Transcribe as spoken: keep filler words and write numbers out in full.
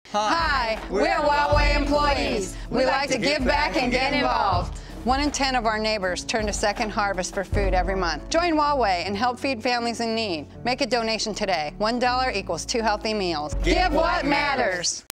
Hi, we're Huawei employees. We like to give back and get involved. One in ten of our neighbors turn to Second Harvest for food every month. Join Huawei and help feed families in need. Make a donation today. One dollar equals two healthy meals. Give what matters.